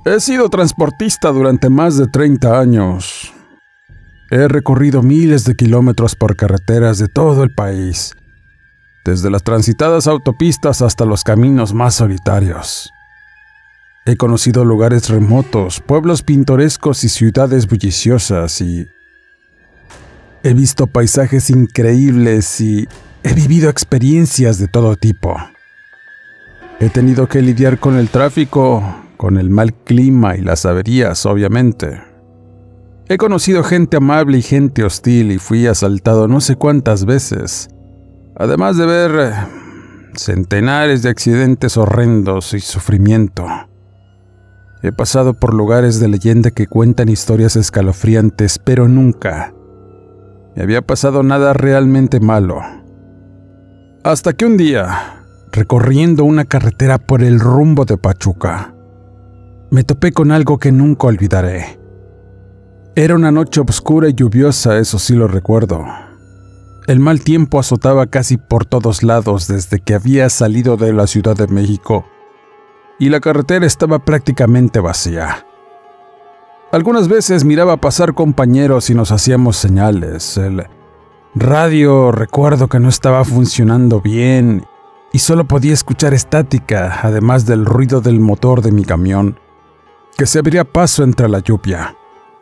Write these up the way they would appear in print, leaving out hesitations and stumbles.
He sido transportista durante más de 30 años. He recorrido miles de kilómetros por carreteras de todo el país, desde las transitadas autopistas hasta los caminos más solitarios. He conocido lugares remotos, pueblos pintorescos y ciudades bulliciosas, y he visto paisajes increíbles y he vivido experiencias de todo tipo. He tenido que lidiar con el tráfico, con el mal clima y las averías, obviamente. He conocido gente amable y gente hostil y fui asaltado no sé cuántas veces, además de ver centenares de accidentes horrendos y sufrimiento. He pasado por lugares de leyenda que cuentan historias escalofriantes, pero nunca me había pasado nada realmente malo. Hasta que un día, recorriendo una carretera por el rumbo de Pachuca, me topé con algo que nunca olvidaré. Era una noche oscura y lluviosa, eso sí lo recuerdo. El mal tiempo azotaba casi por todos lados desde que había salido de la Ciudad de México, y la carretera estaba prácticamente vacía. Algunas veces miraba pasar compañeros y nos hacíamos señales. El radio recuerdo que no estaba funcionando bien y solo podía escuchar estática, además del ruido del motor de mi camión, que se abría paso entre la lluvia.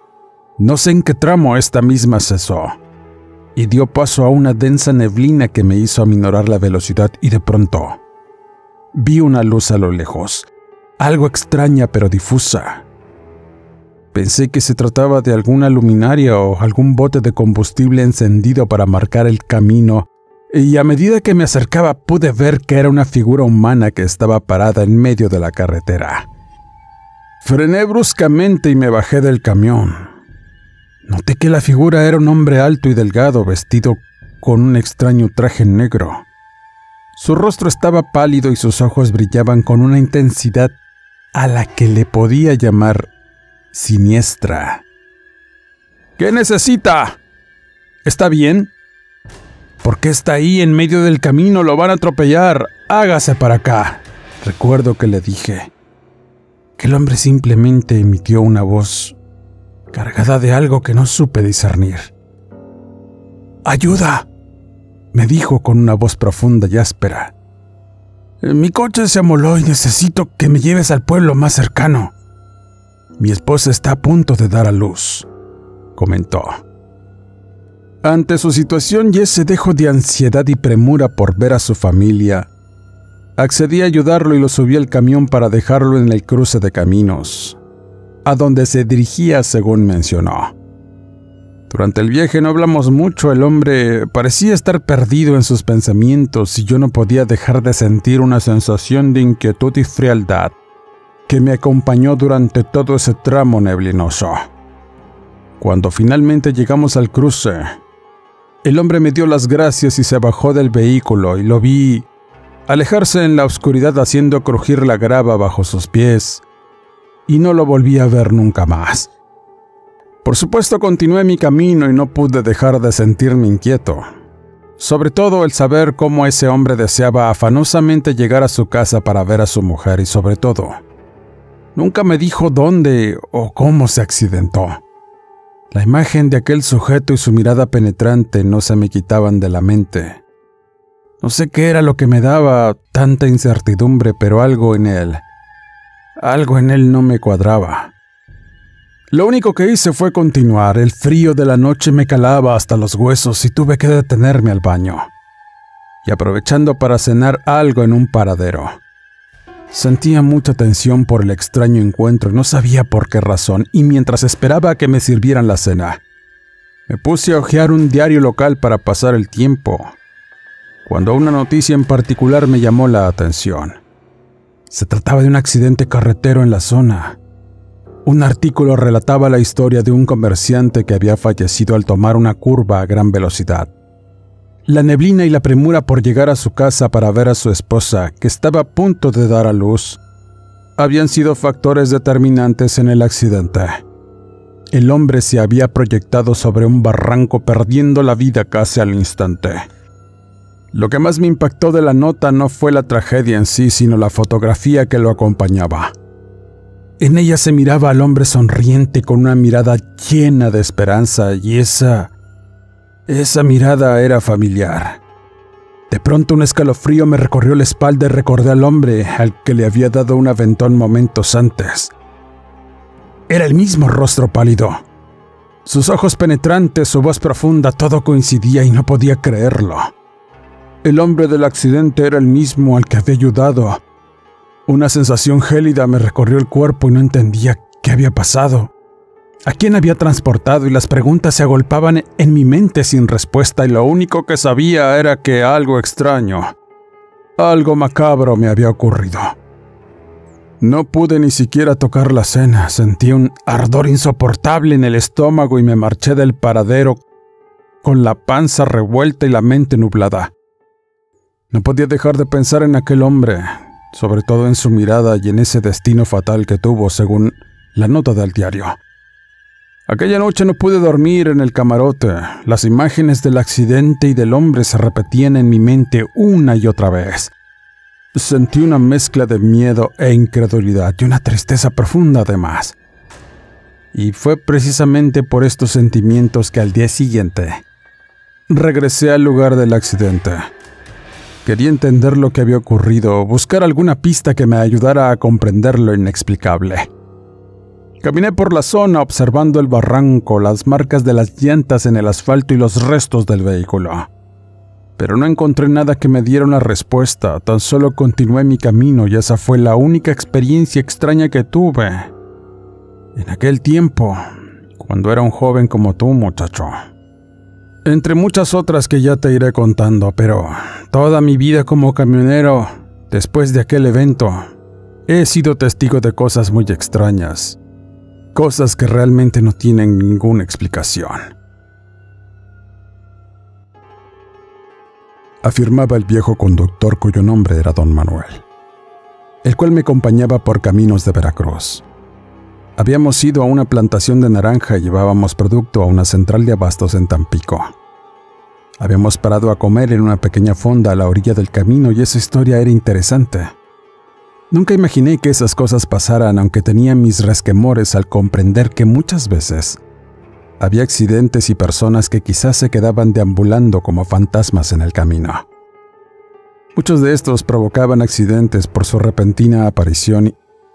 No sé en qué tramo esta misma cesó, y dio paso a una densa neblina que me hizo aminorar la velocidad, y de pronto vi una luz a lo lejos, algo extraña pero difusa. Pensé que se trataba de alguna luminaria o algún bote de combustible encendido para marcar el camino, y a medida que me acercaba pude ver que era una figura humana que estaba parada en medio de la carretera. Frené bruscamente y me bajé del camión. Noté que la figura era un hombre alto y delgado, vestido con un extraño traje negro. Su rostro estaba pálido y sus ojos brillaban con una intensidad a la que le podía llamar siniestra. ¿Qué necesita? ¿Está bien? ¿Por qué está ahí en medio del camino? Lo van a atropellar. Hágase para acá. Recuerdo que le dije. El hombre simplemente emitió una voz cargada de algo que no supe discernir. ¡Ayuda!, me dijo con una voz profunda y áspera. Mi coche se amoló y necesito que me lleves al pueblo más cercano. Mi esposa está a punto de dar a luz, comentó. Ante su situación y ese dejo de ansiedad y premura por ver a su familia, accedí a ayudarlo y lo subí al camión para dejarlo en el cruce de caminos, a donde se dirigía según mencionó. Durante el viaje no hablamos mucho, el hombre parecía estar perdido en sus pensamientos y yo no podía dejar de sentir una sensación de inquietud y frialdad que me acompañó durante todo ese tramo neblinoso. Cuando finalmente llegamos al cruce, el hombre me dio las gracias y se bajó del vehículo y lo vi alejarse en la oscuridad haciendo crujir la grava bajo sus pies, y no lo volví a ver nunca más. Por supuesto, continué mi camino y no pude dejar de sentirme inquieto, sobre todo el saber cómo ese hombre deseaba afanosamente llegar a su casa para ver a su mujer y sobre todo, nunca me dijo dónde o cómo se accidentó. La imagen de aquel sujeto y su mirada penetrante no se me quitaban de la mente. No sé qué era lo que me daba tanta incertidumbre, pero algo en él no me cuadraba. Lo único que hice fue continuar. El frío de la noche me calaba hasta los huesos y tuve que detenerme al baño, y aprovechando para cenar algo en un paradero. Sentía mucha tensión por el extraño encuentro y no sabía por qué razón, y mientras esperaba a que me sirvieran la cena, me puse a hojear un diario local para pasar el tiempo, cuando una noticia en particular me llamó la atención. Se trataba de un accidente carretero en la zona. Un artículo relataba la historia de un comerciante que había fallecido al tomar una curva a gran velocidad. La neblina y la premura por llegar a su casa para ver a su esposa, que estaba a punto de dar a luz, habían sido factores determinantes en el accidente. El hombre se había proyectado sobre un barranco, perdiendo la vida casi al instante. Lo que más me impactó de la nota no fue la tragedia en sí, sino la fotografía que lo acompañaba. En ella se miraba al hombre sonriente con una mirada llena de esperanza y esa mirada era familiar. De pronto un escalofrío me recorrió la espalda y recordé al hombre al que le había dado un aventón momentos antes. Era el mismo rostro pálido. Sus ojos penetrantes, su voz profunda, todo coincidía y no podía creerlo. El hombre del accidente era el mismo al que había ayudado. Una sensación gélida me recorrió el cuerpo y no entendía qué había pasado. ¿A quién había transportado? Y las preguntas se agolpaban en mi mente sin respuesta y lo único que sabía era que algo extraño, algo macabro me había ocurrido. No pude ni siquiera tocar la cena, sentí un ardor insoportable en el estómago y me marché del paradero con la panza revuelta y la mente nublada. No podía dejar de pensar en aquel hombre, sobre todo en su mirada y en ese destino fatal que tuvo, según la nota del diario. Aquella noche no pude dormir en el camarote. Las imágenes del accidente y del hombre se repetían en mi mente una y otra vez. Sentí una mezcla de miedo e incredulidad y una tristeza profunda además. Y fue precisamente por estos sentimientos que al día siguiente regresé al lugar del accidente. Quería entender lo que había ocurrido, buscar alguna pista que me ayudara a comprender lo inexplicable. Caminé por la zona observando el barranco, las marcas de las llantas en el asfalto y los restos del vehículo. Pero no encontré nada que me diera una respuesta, tan solo continué mi camino y esa fue la única experiencia extraña que tuve en aquel tiempo, cuando era un joven como tú, muchacho. Entre muchas otras que ya te iré contando, pero toda mi vida como camionero, después de aquel evento, he sido testigo de cosas muy extrañas. Cosas que realmente no tienen ninguna explicación. Afirmaba el viejo conductor cuyo nombre era Don Manuel, el cual me acompañaba por caminos de Veracruz. Habíamos ido a una plantación de naranja y llevábamos producto a una central de abastos en Tampico. Habíamos parado a comer en una pequeña fonda a la orilla del camino y esa historia era interesante. Nunca imaginé que esas cosas pasaran, aunque tenía mis resquemores al comprender que muchas veces había accidentes y personas que quizás se quedaban deambulando como fantasmas en el camino. Muchos de estos provocaban accidentes por su repentina aparición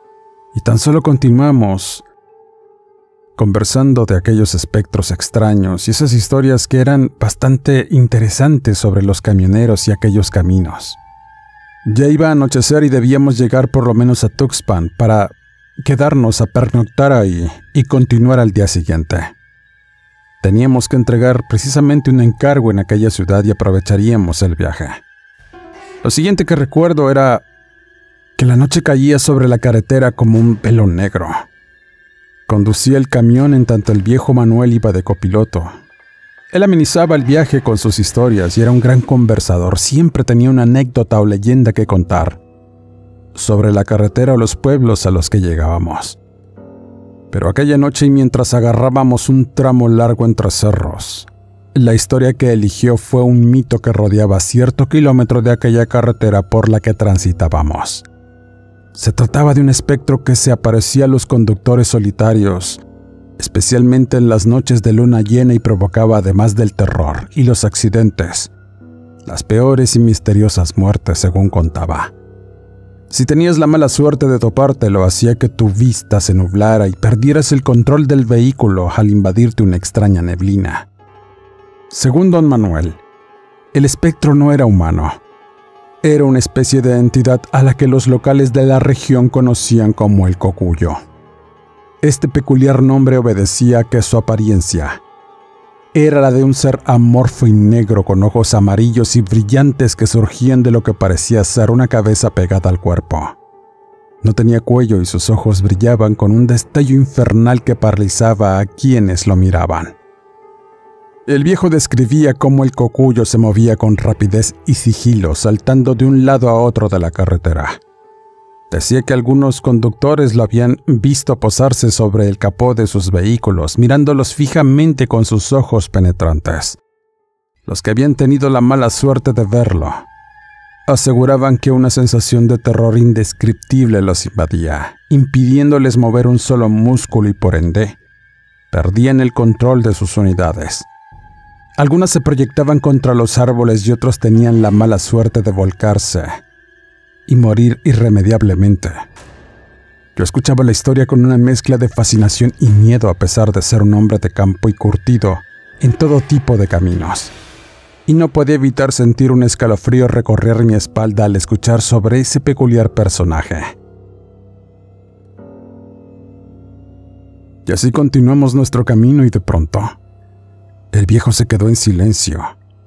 y tan solo continuamos conversando de aquellos espectros extraños y esas historias que eran bastante interesantes sobre los camioneros y aquellos caminos. Ya iba a anochecer y debíamos llegar por lo menos a Tuxpan para quedarnos a pernoctar ahí y continuar al día siguiente. Teníamos que entregar precisamente un encargo en aquella ciudad y aprovecharíamos el viaje. Lo siguiente que recuerdo era que la noche caía sobre la carretera como un velo negro. Conducía el camión en tanto el viejo Manuel iba de copiloto. Él amenizaba el viaje con sus historias y era un gran conversador. Siempre tenía una anécdota o leyenda que contar sobre la carretera o los pueblos a los que llegábamos. Pero aquella noche y mientras agarrábamos un tramo largo entre cerros, la historia que eligió fue un mito que rodeaba cierto kilómetro de aquella carretera por la que transitábamos. Se trataba de un espectro que se aparecía a los conductores solitarios, especialmente en las noches de luna llena y provocaba, además del terror y los accidentes, las peores y misteriosas muertes, según contaba. Si tenías la mala suerte de topártelo, hacía que tu vista se nublara y perdieras el control del vehículo al invadirte una extraña neblina. Según Don Manuel, el espectro no era humano. Era una especie de entidad a la que los locales de la región conocían como el cocuyo. Este peculiar nombre obedecía a que su apariencia era la de un ser amorfo y negro con ojos amarillos y brillantes que surgían de lo que parecía ser una cabeza pegada al cuerpo. No tenía cuello y sus ojos brillaban con un destello infernal que paralizaba a quienes lo miraban. El viejo describía cómo el cocuyo se movía con rapidez y sigilo, saltando de un lado a otro de la carretera. Decía que algunos conductores lo habían visto posarse sobre el capó de sus vehículos, mirándolos fijamente con sus ojos penetrantes. Los que habían tenido la mala suerte de verlo Aseguraban que una sensación de terror indescriptible los invadía, impidiéndoles mover un solo músculo y por ende, perdían el control de sus unidades. Algunas se proyectaban contra los árboles y otros tenían la mala suerte de volcarse y morir irremediablemente. Yo escuchaba la historia con una mezcla de fascinación y miedo a pesar de ser un hombre de campo y curtido en todo tipo de caminos. Y no podía evitar sentir un escalofrío recorrer mi espalda al escuchar sobre ese peculiar personaje. Y así continuamos nuestro camino y de pronto, el viejo se quedó en silencio.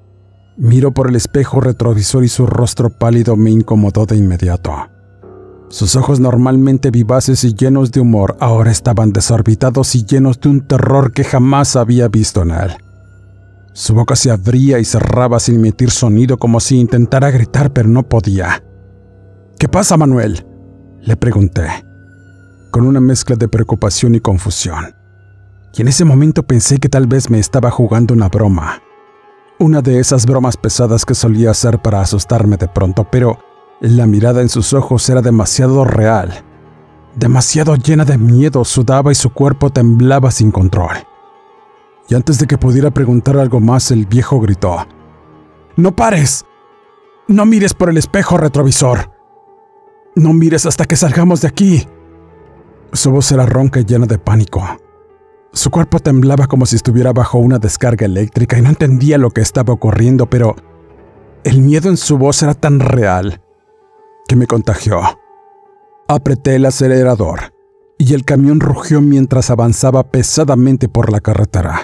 Miró por el espejo retrovisor y su rostro pálido me incomodó de inmediato. Sus ojos normalmente vivaces y llenos de humor ahora estaban desorbitados y llenos de un terror que jamás había visto en él. Su boca se abría y cerraba sin emitir sonido como si intentara gritar pero no podía. ¿Qué pasa, Manuel?, le pregunté, con una mezcla de preocupación y confusión. Y en ese momento pensé que tal vez me estaba jugando una broma. Una de esas bromas pesadas que solía hacer para asustarme de pronto, pero la mirada en sus ojos era demasiado real. Demasiado llena de miedo, sudaba y su cuerpo temblaba sin control. Y antes de que pudiera preguntar algo más, el viejo gritó: ¡No pares! ¡No mires por el espejo retrovisor! ¡No mires hasta que salgamos de aquí! Su voz era ronca y llena de pánico. Su cuerpo temblaba como si estuviera bajo una descarga eléctrica y no entendía lo que estaba ocurriendo, pero el miedo en su voz era tan real que me contagió. Apreté el acelerador y el camión rugió mientras avanzaba pesadamente por la carretera.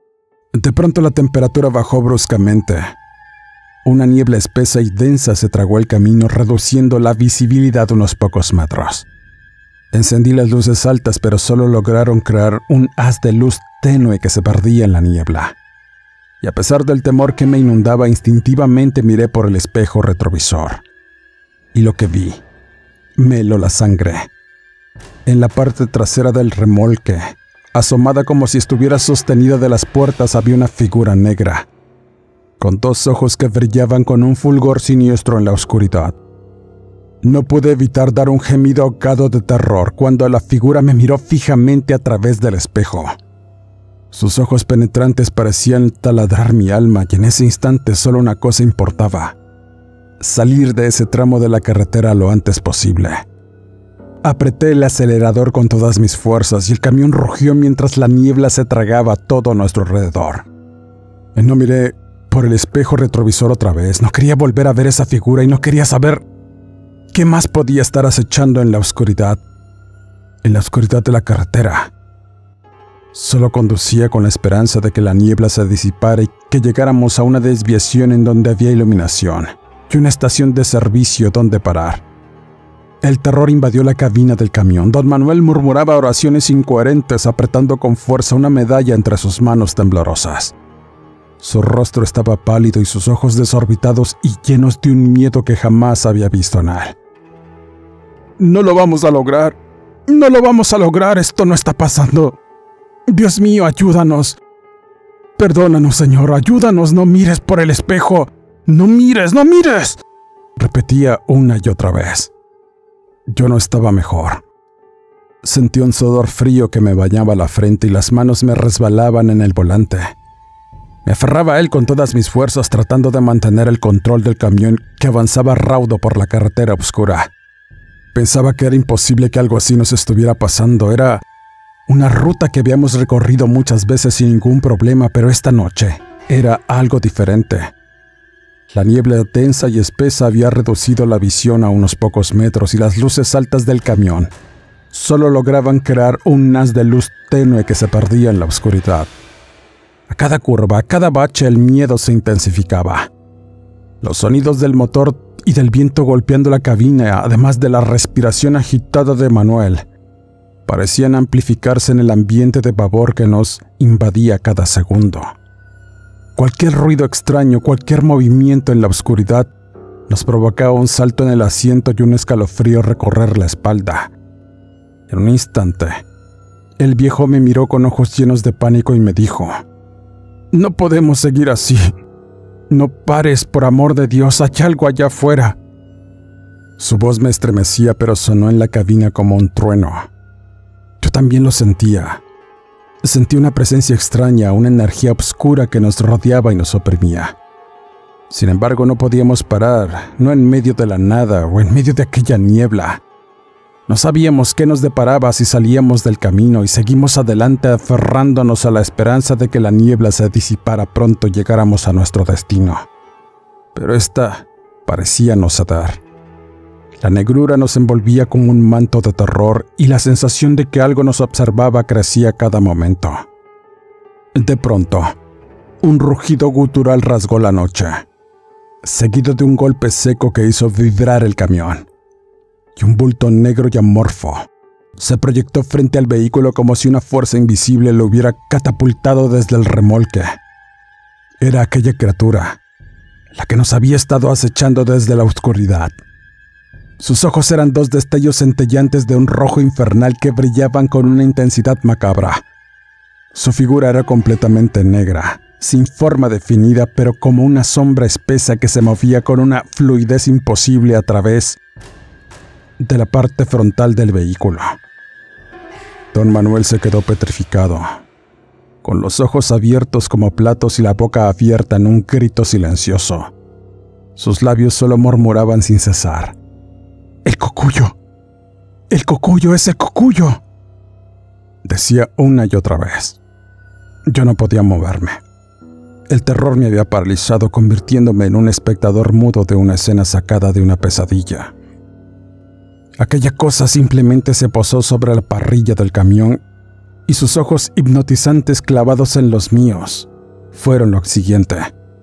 De pronto la temperatura bajó bruscamente. Una niebla espesa y densa se tragó el camino, reduciendo la visibilidad unos pocos metros. Encendí las luces altas, pero solo lograron crear un haz de luz tenue que se perdía en la niebla. Y a pesar del temor que me inundaba, instintivamente miré por el espejo retrovisor. Y lo que vi me heló la sangre. En la parte trasera del remolque, asomada como si estuviera sostenida de las puertas, había una figura negra, con dos ojos que brillaban con un fulgor siniestro en la oscuridad. No pude evitar dar un gemido ahogado de terror cuando la figura me miró fijamente a través del espejo. Sus ojos penetrantes parecían taladrar mi alma y en ese instante solo una cosa importaba: salir de ese tramo de la carretera lo antes posible. Apreté el acelerador con todas mis fuerzas y el camión rugió mientras la niebla se tragaba todo a nuestro alrededor. No miré por el espejo retrovisor otra vez. No quería volver a ver esa figura y no quería saber qué más podía estar acechando en la oscuridad de la carretera. Solo conducía con la esperanza de que la niebla se disipara y que llegáramos a una desviación en donde había iluminación y una estación de servicio donde parar. El terror invadió la cabina del camión. Don Manuel murmuraba oraciones incoherentes, apretando con fuerza una medalla entre sus manos temblorosas. Su rostro estaba pálido y sus ojos desorbitados y llenos de un miedo que jamás había visto en él. «No lo vamos a lograr. No lo vamos a lograr. Esto no está pasando. Dios mío, ayúdanos. Perdónanos, Señor. Ayúdanos. No mires por el espejo. No mires, no mires», repetía una y otra vez. Yo no estaba mejor. Sentí un sudor frío que me bañaba la frente y las manos me resbalaban en el volante. Me aferraba a él con todas mis fuerzas, tratando de mantener el control del camión que avanzaba raudo por la carretera oscura. Pensaba que era imposible que algo así nos estuviera pasando. Era una ruta que habíamos recorrido muchas veces sin ningún problema, pero esta noche era algo diferente. La niebla densa y espesa había reducido la visión a unos pocos metros y las luces altas del camión solo lograban crear un haz de luz tenue que se perdía en la oscuridad. A cada curva, a cada bache, el miedo se intensificaba. Los sonidos del motor y del viento golpeando la cabina, además de la respiración agitada de Manuel, parecían amplificarse en el ambiente de pavor que nos invadía cada segundo. Cualquier ruido extraño, cualquier movimiento en la oscuridad, nos provocaba un salto en el asiento y un escalofrío recorrer la espalda. En un instante, el viejo me miró con ojos llenos de pánico y me dijo: «No podemos seguir así. No pares, por amor de Dios, hay algo allá afuera». Su voz me estremecía, pero sonó en la cabina como un trueno. Yo también lo sentía. Sentí una presencia extraña, una energía oscura que nos rodeaba y nos oprimía. Sin embargo, no podíamos parar, no en medio de la nada o en medio de aquella niebla. No sabíamos qué nos deparaba si salíamos del camino y seguimos adelante aferrándonos a la esperanza de que la niebla se disipara pronto y llegáramos a nuestro destino. Pero esta parecía no ceder. La negrura nos envolvía con un manto de terror y la sensación de que algo nos observaba crecía cada momento. De pronto, un rugido gutural rasgó la noche, seguido de un golpe seco que hizo vibrar el camión. Y un bulto negro y amorfo se proyectó frente al vehículo como si una fuerza invisible lo hubiera catapultado desde el remolque. Era aquella criatura, la que nos había estado acechando desde la oscuridad. Sus ojos eran dos destellos centellantes de un rojo infernal que brillaban con una intensidad macabra. Su figura era completamente negra, sin forma definida, pero como una sombra espesa que se movía con una fluidez imposible a través de la parte frontal del vehículo. Don Manuel se quedó petrificado, con los ojos abiertos como platos y la boca abierta en un grito silencioso. Sus labios solo murmuraban sin cesar: «¡El cocuyo! ¡El cocuyo es el cocuyo!», decía una y otra vez. Yo no podía moverme. El terror me había paralizado, convirtiéndome en un espectador mudo de una escena sacada de una pesadilla. Aquella cosa simplemente se posó sobre la parrilla del camión y sus ojos hipnotizantes clavados en los míos fueron lo siguiente.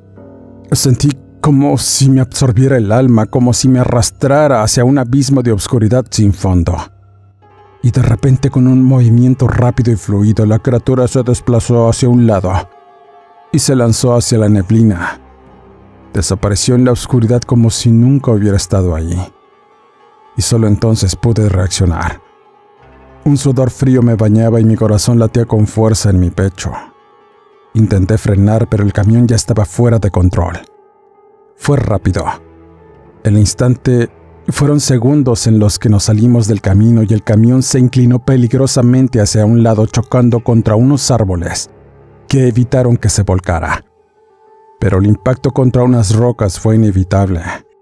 Sentí como si me absorbiera el alma, como si me arrastrara hacia un abismo de oscuridad sin fondo. Y de repente, con un movimiento rápido y fluido, la criatura se desplazó hacia un lado y se lanzó hacia la neblina. Desapareció en la oscuridad como si nunca hubiera estado allí. Y solo entonces pude reaccionar. Un sudor frío me bañaba y mi corazón latía con fuerza en mi pecho. Intenté frenar, pero el camión ya estaba fuera de control. Fue rápido. El instante fueron segundos en los que nos salimos del camino y el camión se inclinó peligrosamente hacia un lado, chocando contra unos árboles que evitaron que se volcara. Pero el impacto contra unas rocas fue inevitable.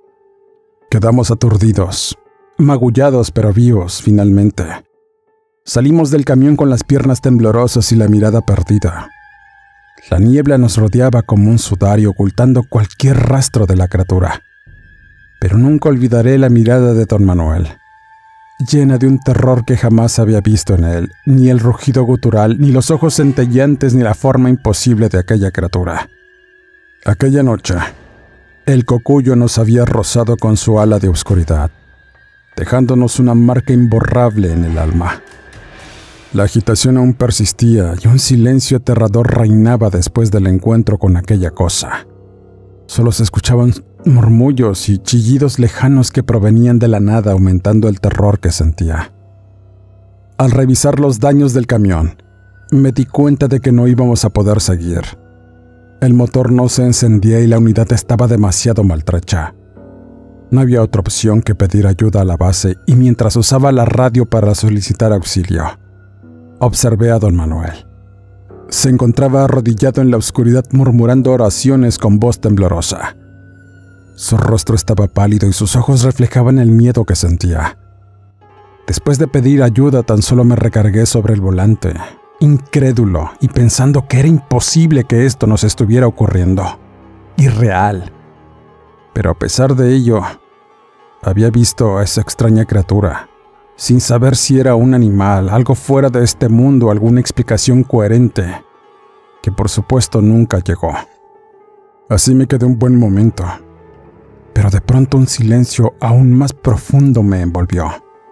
Quedamos aturdidos, magullados pero vivos finalmente. Salimos del camión con las piernas temblorosas y la mirada perdida. La niebla nos rodeaba como un sudario, ocultando cualquier rastro de la criatura. Pero nunca olvidaré la mirada de don Manuel, llena de un terror que jamás había visto en él, ni el rugido gutural, ni los ojos centellantes, ni la forma imposible de aquella criatura. Aquella noche, el cocuyo nos había rozado con su ala de oscuridad, dejándonos una marca imborrable en el alma. La agitación aún persistía y un silencio aterrador reinaba después del encuentro con aquella cosa. Solo se escuchaban murmullos y chillidos lejanos que provenían de la nada, aumentando el terror que sentía. Al revisar los daños del camión, me di cuenta de que no íbamos a poder seguir. El motor no se encendía y la unidad estaba demasiado maltrecha. No había otra opción que pedir ayuda a la base, y mientras usaba la radio para solicitar auxilio, observé a don Manuel. Se encontraba arrodillado en la oscuridad murmurando oraciones con voz temblorosa. Su rostro estaba pálido y sus ojos reflejaban el miedo que sentía. Después de pedir ayuda, tan solo me recargué sobre el volante, incrédulo y pensando que era imposible que esto nos estuviera ocurriendo. Irreal. Pero a pesar de ello, había visto a esa extraña criatura, sin saber si era un animal, algo fuera de este mundo, alguna explicación coherente, que por supuesto nunca llegó. Así me quedé un buen momento, pero de pronto un silencio aún más profundo me envolvió.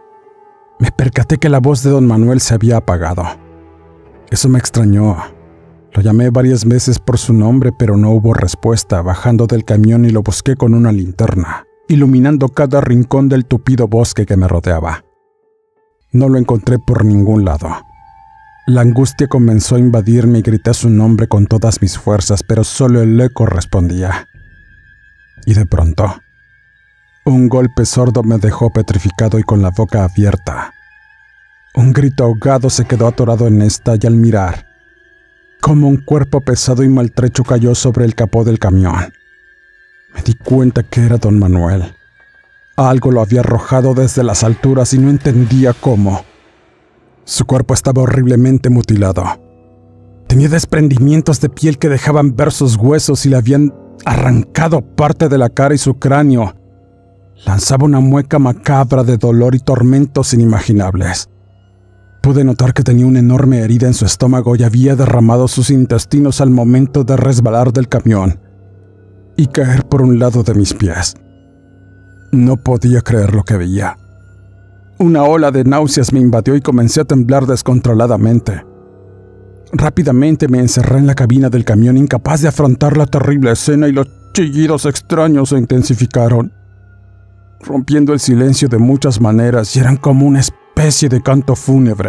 Me percaté que la voz de don Manuel se había apagado. Eso me extrañó. Lo llamé varias veces por su nombre, pero no hubo respuesta. Bajando del camión y lo busqué con una linterna, iluminando cada rincón del tupido bosque que me rodeaba. No lo encontré por ningún lado. La angustia comenzó a invadirme y grité su nombre con todas mis fuerzas, pero solo el eco respondía. Y de pronto, Un golpe sordo me dejó petrificado y con la boca abierta. Un grito ahogado se quedó atorado en esta y al mirar, como un cuerpo pesado y maltrecho cayó sobre el capó del camión. Me di cuenta que era don Manuel. Algo lo había arrojado desde las alturas y no entendía cómo. Su cuerpo estaba horriblemente mutilado. Tenía desprendimientos de piel que dejaban ver sus huesos y le habían arrancado parte de la cara y su cráneo. Lanzaba una mueca macabra de dolor y tormentos inimaginables. Pude notar que tenía una enorme herida en su estómago y había derramado sus intestinos al momento de resbalar del camión y caer por un lado de mis pies. No podía creer lo que veía. Una ola de náuseas me invadió y comencé a temblar descontroladamente. Rápidamente me encerré en la cabina del camión, incapaz de afrontar la terrible escena, y los chillidos extraños se intensificaron, rompiendo el silencio de muchas maneras, y eran como una especie de canto fúnebre.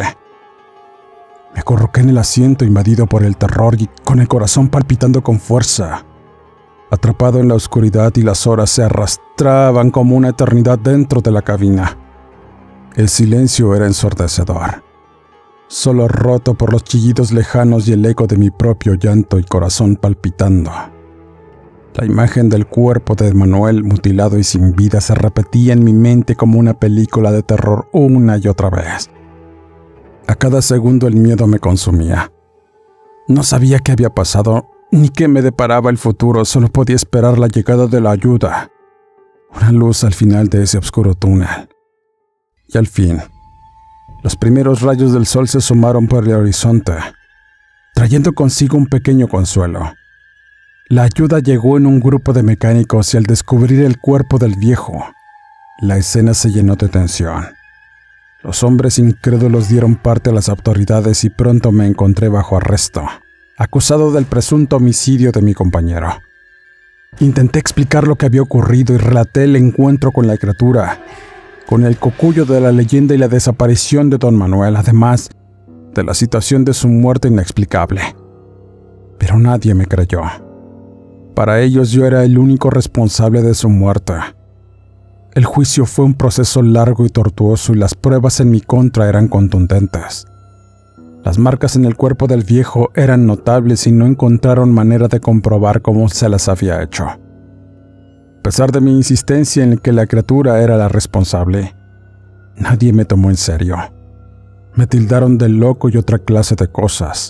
Me acurruqué en el asiento invadido por el terror y con el corazón palpitando con fuerza. Atrapado en la oscuridad y las horas se arrastraban como una eternidad dentro de la cabina. El silencio era ensordecedor, solo roto por los chillidos lejanos y el eco de mi propio llanto y corazón palpitando. La imagen del cuerpo de Manuel mutilado y sin vida se repetía en mi mente como una película de terror una y otra vez. A cada segundo el miedo me consumía. No sabía qué había pasado ni qué me deparaba el futuro, solo podía esperar la llegada de la ayuda, una luz al final de ese oscuro túnel. Y al fin, los primeros rayos del sol se asomaron por el horizonte, trayendo consigo un pequeño consuelo. La ayuda llegó en un grupo de mecánicos y al descubrir el cuerpo del viejo, la escena se llenó de tensión. Los hombres incrédulos dieron parte a las autoridades y pronto me encontré bajo arresto, acusado del presunto homicidio de mi compañero. Intenté explicar lo que había ocurrido y relaté el encuentro con la criatura, con el cocuyo de la leyenda y la desaparición de don Manuel, además de la situación de su muerte inexplicable. Pero nadie me creyó. Para ellos yo era el único responsable de su muerte. El juicio fue un proceso largo y tortuoso y las pruebas en mi contra eran contundentes. Las marcas en el cuerpo del viejo eran notables y no encontraron manera de comprobar cómo se las había hecho. A pesar de mi insistencia en que la criatura era la responsable, nadie me tomó en serio. Me tildaron de loco y otra clase de cosas.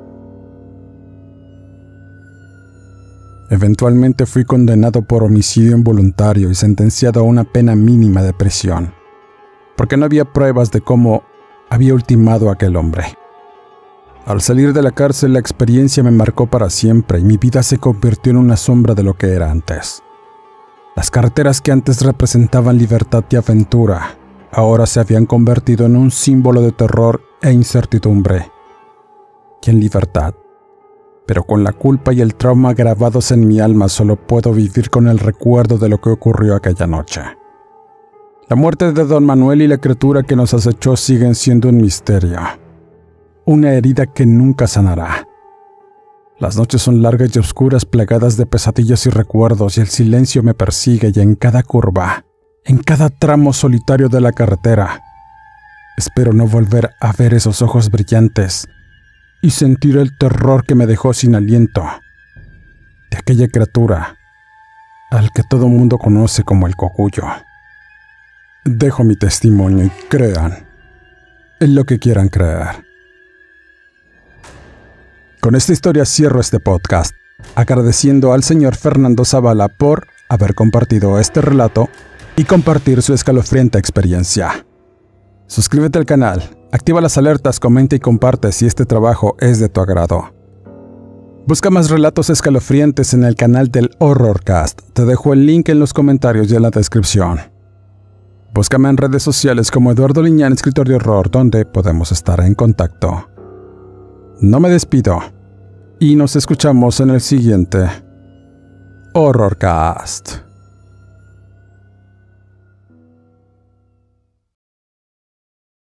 Eventualmente fui condenado por homicidio involuntario y sentenciado a una pena mínima de prisión, porque no había pruebas de cómo había ultimado a aquel hombre. Al salir de la cárcel, la experiencia me marcó para siempre y mi vida se convirtió en una sombra de lo que era antes. Las carreteras que antes representaban libertad y aventura, ahora se habían convertido en un símbolo de terror e incertidumbre. Y en libertad, pero con la culpa y el trauma grabados en mi alma, solo puedo vivir con el recuerdo de lo que ocurrió aquella noche. La muerte de don Manuel y la criatura que nos acechó siguen siendo un misterio, una herida que nunca sanará. Las noches son largas y oscuras, plagadas de pesadillas y recuerdos, y el silencio me persigue, y en cada curva, en cada tramo solitario de la carretera, espero no volver a ver esos ojos brillantes y sentir el terror que me dejó sin aliento, de aquella criatura al que todo mundo conoce como el cocuyo. Dejo mi testimonio y crean en lo que quieran creer. Con esta historia cierro este podcast, agradeciendo al señor Fernando Zavala por haber compartido este relato y compartir su escalofriante experiencia. Suscríbete al canal, activa las alertas, comenta y comparte si este trabajo es de tu agrado. Busca más relatos escalofriantes en el canal del Horrorcast. Te dejo el link en los comentarios y en la descripción. Búscame en redes sociales como Eduardo Liñán, escritor de horror, donde podemos estar en contacto. No me despido y nos escuchamos en el siguiente Horrorcast.